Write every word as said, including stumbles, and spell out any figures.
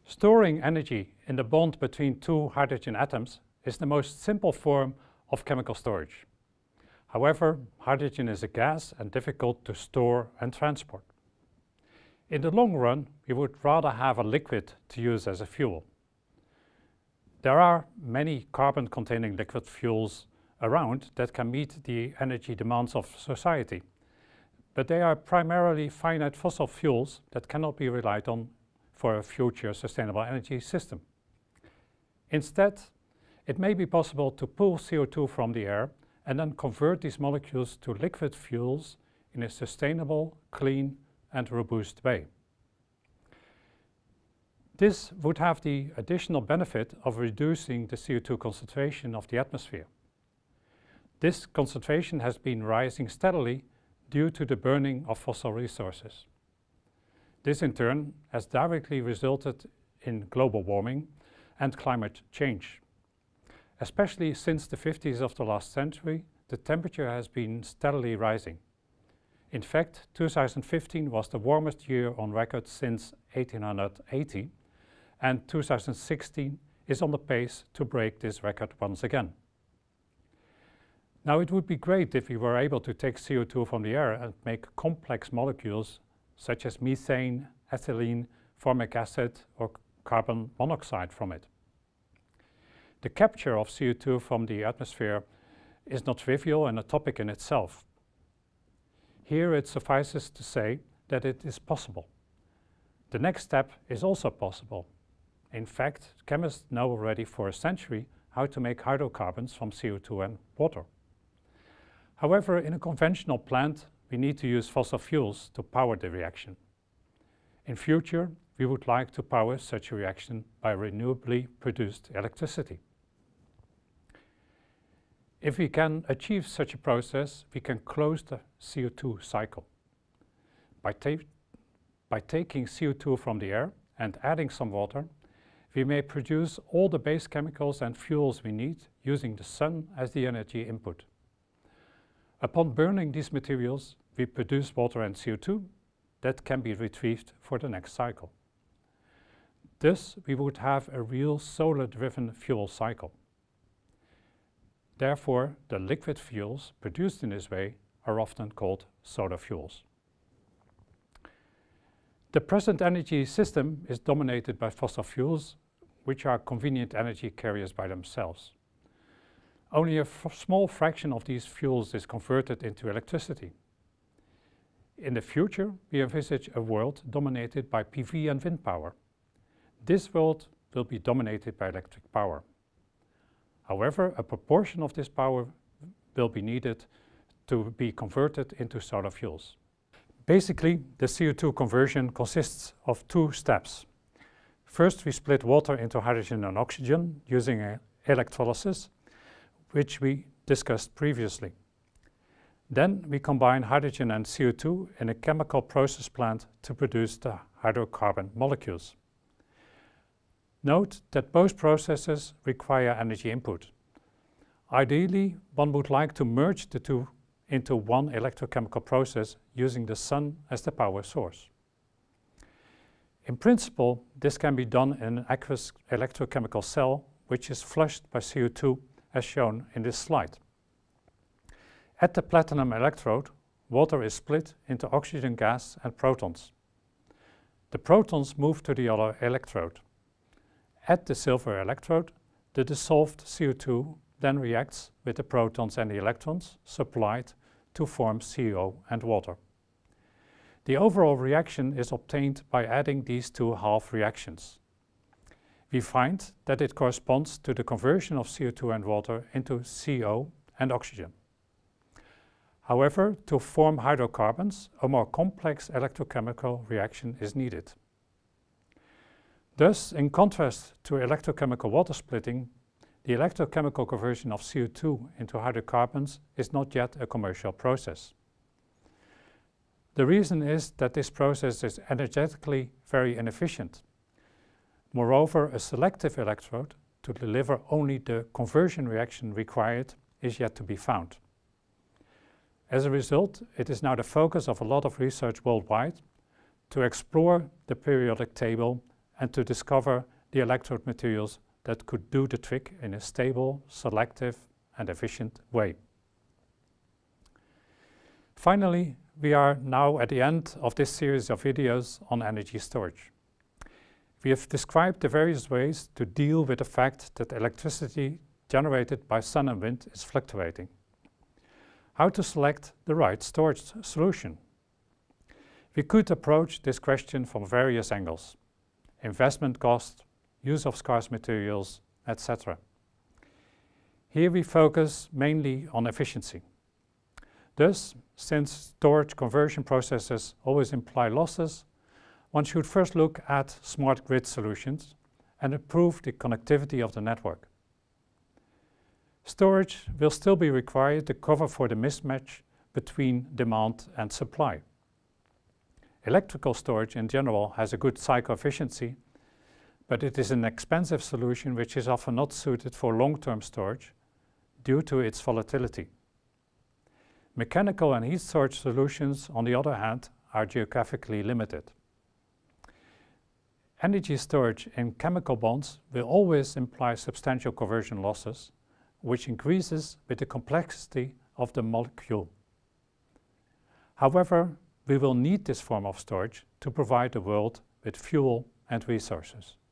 Storing energy in the bond between two hydrogen atoms is the most simple form of chemical storage. However, hydrogen is a gas and difficult to store and transport. In the long run, we would rather have a liquid to use as a fuel. There are many carbon-containing liquid fuels around that can meet the energy demands of society, but they are primarily finite fossil fuels that cannot be relied on for a future sustainable energy system. Instead, it may be possible to pull C O two from the air and then convert these molecules to liquid fuels in a sustainable, clean and robust way. This would have the additional benefit of reducing the C O two concentration of the atmosphere. This concentration has been rising steadily due to the burning of fossil resources. This in turn has directly resulted in global warming and climate change. Especially since the fifties of the last century, the temperature has been steadily rising. In fact, two thousand fifteen was the warmest year on record since eighteen eighty, and two thousand sixteen is on the pace to break this record once again. Now, it would be great if we were able to take C O two from the air and make complex molecules such as methane, ethylene, formic acid or carbon monoxide from it. The capture of C O two from the atmosphere is not trivial and a topic in itself. Here it suffices to say that it is possible. The next step is also possible. In fact, chemists know already for a century how to make hydrocarbons from C O two and water. However, in a conventional plant, we need to use fossil fuels to power the reaction. In future, we would like to power such a reaction by renewably produced electricity. If we can achieve such a process, we can close the C O two cycle. By, ta by taking C O two from the air and adding some water, we may produce all the base chemicals and fuels we need using the sun as the energy input. Upon burning these materials, we produce water and C O two that can be retrieved for the next cycle. Thus, we would have a real solar-driven fuel cycle. Therefore, the liquid fuels produced in this way are often called solar fuels. The present energy system is dominated by fossil fuels, which are convenient energy carriers by themselves. Only a small fraction of these fuels is converted into electricity. In the future, we envisage a world dominated by P V and wind power. This world will be dominated by electric power. However, a proportion of this power will be needed to be converted into solar fuels. Basically, the C O two conversion consists of two steps. First, we split water into hydrogen and oxygen using electrolysis, which we discussed previously. Then we combine hydrogen and C O two in a chemical process plant to produce the hydrocarbon molecules. Note that both processes require energy input. Ideally, one would like to merge the two into one electrochemical process using the sun as the power source. In principle, this can be done in an aqueous electrochemical cell, which is flushed by C O two as shown in this slide. At the platinum electrode, water is split into oxygen gas and protons. The protons move to the other electrode. At the silver electrode, the dissolved C O two then reacts with the protons and the electrons supplied to form C O and water. The overall reaction is obtained by adding these two half reactions. We find that it corresponds to the conversion of C O two and water into C O and oxygen. However, to form hydrocarbons, a more complex electrochemical reaction is needed. Thus, in contrast to electrochemical water splitting, the electrochemical conversion of C O two into hydrocarbons is not yet a commercial process. The reason is that this process is energetically very inefficient. Moreover, a selective electrode to deliver only the conversion reaction required is yet to be found. As a result, it is now the focus of a lot of research worldwide to explore the periodic table and to discover the electrode materials that could do the trick in a stable, selective and efficient way. Finally, we are now at the end of this series of videos on energy storage. We have described the various ways to deal with the fact that electricity generated by sun and wind is fluctuating. How to select the right storage solution. We could approach this question from various angles: investment cost, use of scarce materials, et cetera. Here we focus mainly on efficiency. Thus, since storage conversion processes always imply losses, one should first look at smart grid solutions and improve the connectivity of the network. Storage will still be required to cover for the mismatch between demand and supply. Electrical storage in general has a good cycle efficiency, but it is an expensive solution which is often not suited for long-term storage due to its volatility. Mechanical and heat storage solutions, on the other hand, are geographically limited. Energy storage in chemical bonds will always imply substantial conversion losses, which increases with the complexity of the molecule. However, we will need this form of storage to provide the world with fuel and resources.